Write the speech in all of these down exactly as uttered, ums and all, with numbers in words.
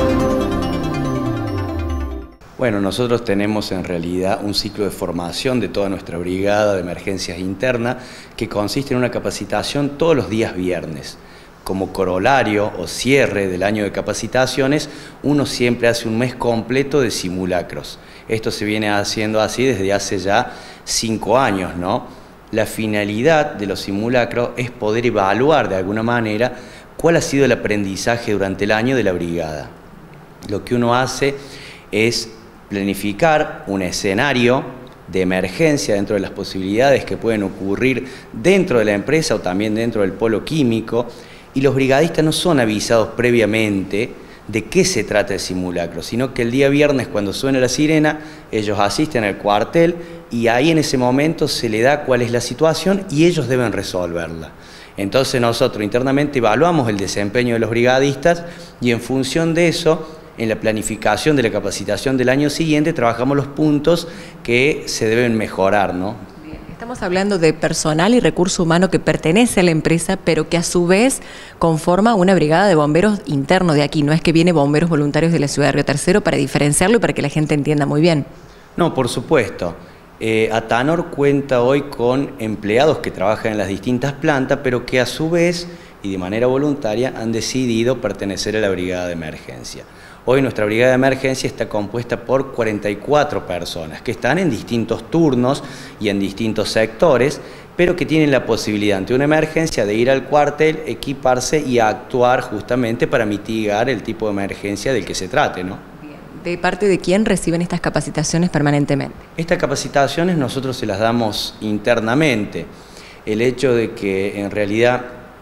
Bueno, nosotros tenemos en realidad un ciclo de formación de toda nuestra brigada de emergencias interna que consiste en una capacitación todos los días viernes. Como corolario o cierre del año de capacitaciones, uno siempre hace un mes completo de simulacros. Esto se viene haciendo así desde hace ya cinco años, ¿no? La finalidad de los simulacros es poder evaluar de alguna manera cuál ha sido el aprendizaje durante el año de la brigada. Lo que uno hace es planificar un escenario de emergencia dentro de las posibilidades que pueden ocurrir dentro de la empresa o también dentro del polo químico, y los brigadistas no son avisados previamente de qué se trata el simulacro, sino que el día viernes, cuando suena la sirena, ellos asisten al cuartel y ahí en ese momento se le da cuál es la situación y ellos deben resolverla. Entonces nosotros internamente evaluamos el desempeño de los brigadistas y en función de eso, en la planificación de la capacitación del año siguiente, trabajamos los puntos que se deben mejorar, ¿no? Bien, estamos hablando de personal y recurso humano que pertenece a la empresa, pero que a su vez conforma una brigada de bomberos interno de aquí. No es que viene bomberos voluntarios de la ciudad de Río Tercero, para diferenciarlo y para que la gente entienda muy bien. No, por supuesto. Eh, Atanor cuenta hoy con empleados que trabajan en las distintas plantas, pero que a su vez y de manera voluntaria han decidido pertenecer a la brigada de emergencia. Hoy nuestra brigada de emergencia está compuesta por cuarenta y cuatro personas que están en distintos turnos y en distintos sectores, pero que tienen la posibilidad ante una emergencia de ir al cuartel, equiparse y actuar justamente para mitigar el tipo de emergencia del que se trate, ¿no? ¿De parte de quién reciben estas capacitaciones permanentemente? Estas capacitaciones nosotros se las damos internamente. El hecho de que en realidad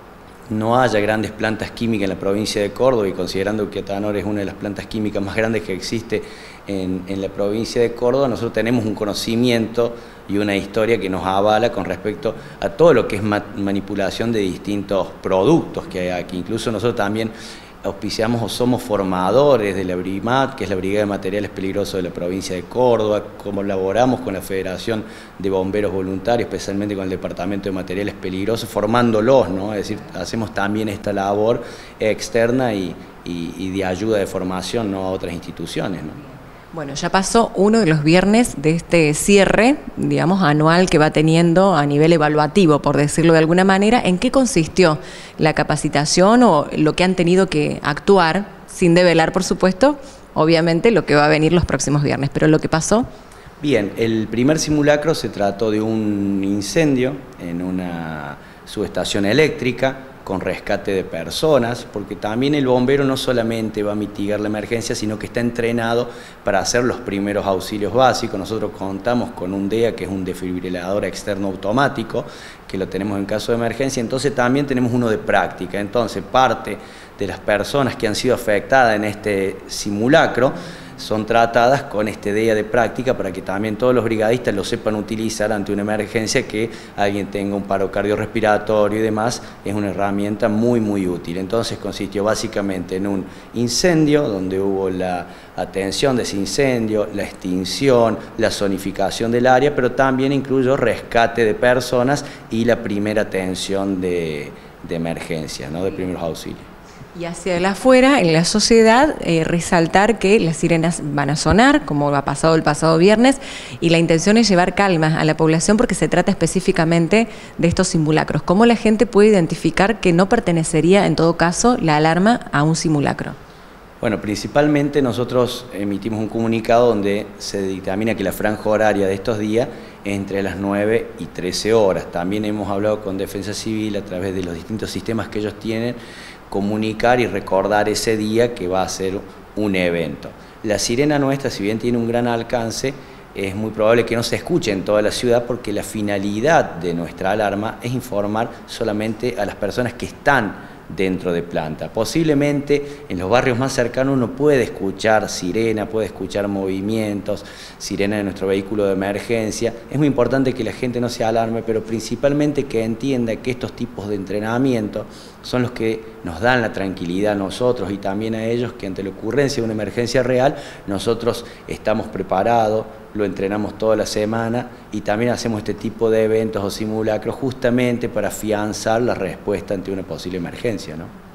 no haya grandes plantas químicas en la provincia de Córdoba, y considerando que Atanor es una de las plantas químicas más grandes que existe en, en la provincia de Córdoba, nosotros tenemos un conocimiento y una historia que nos avala con respecto a todo lo que es ma manipulación de distintos productos que hay aquí. Incluso nosotros también auspiciamos o somos formadores de la BRIMAT, que es la Brigada de Materiales Peligrosos de la provincia de Córdoba, colaboramos con la Federación de Bomberos Voluntarios, especialmente con el Departamento de Materiales Peligrosos, formándolos, ¿no? Es decir, hacemos también esta labor externa y, y, y de ayuda de formación, ¿no?, a otras instituciones, ¿no? Bueno, ya pasó uno de los viernes de este cierre, digamos, anual que va teniendo a nivel evaluativo, por decirlo de alguna manera. ¿En qué consistió la capacitación o lo que han tenido que actuar, sin develar, por supuesto, obviamente, lo que va a venir los próximos viernes? Pero lo que pasó... Bien, el primer simulacro se trató de un incendio en una subestación eléctrica con rescate de personas, porque también el bombero no solamente va a mitigar la emergencia, sino que está entrenado para hacer los primeros auxilios básicos. Nosotros contamos con un D E A, que es un desfibrilador externo automático, que lo tenemos en caso de emergencia, entonces también tenemos uno de práctica. Entonces parte de las personas que han sido afectadas en este simulacro son tratadas con este D E A de práctica para que también todos los brigadistas lo sepan utilizar ante una emergencia, que alguien tenga un paro cardiorrespiratorio y demás. Es una herramienta muy muy útil. Entonces consistió básicamente en un incendio donde hubo la atención de ese incendio, la extinción, la zonificación del área, pero también incluyó rescate de personas y la primera atención de, de emergencia, ¿no?, de primeros auxilios. Y hacia el afuera, en la sociedad, eh, resaltar que las sirenas van a sonar, como ha pasado el pasado viernes, y la intención es llevar calma a la población porque se trata específicamente de estos simulacros. ¿Cómo la gente puede identificar que no pertenecería, en todo caso, la alarma a un simulacro? Bueno, principalmente nosotros emitimos un comunicado donde se dictamina que la franja horaria de estos días es entre las nueve y trece horas. También hemos hablado con Defensa Civil a través de los distintos sistemas que ellos tienen, comunicar y recordar ese día que va a ser un evento. La sirena nuestra, si bien tiene un gran alcance, es muy probable que no se escuche en toda la ciudad, porque la finalidad de nuestra alarma es informar solamente a las personas que están dentro de planta. Posiblemente en los barrios más cercanos uno puede escuchar sirena, puede escuchar movimientos, sirena de nuestro vehículo de emergencia. Es muy importante que la gente no se alarme, pero principalmente que entienda que estos tipos de entrenamiento son los que nos dan la tranquilidad a nosotros y también a ellos, que ante la ocurrencia de una emergencia real nosotros estamos preparados, lo entrenamos toda la semana y también hacemos este tipo de eventos o simulacros justamente para afianzar la respuesta ante una posible emergencia, ¿no?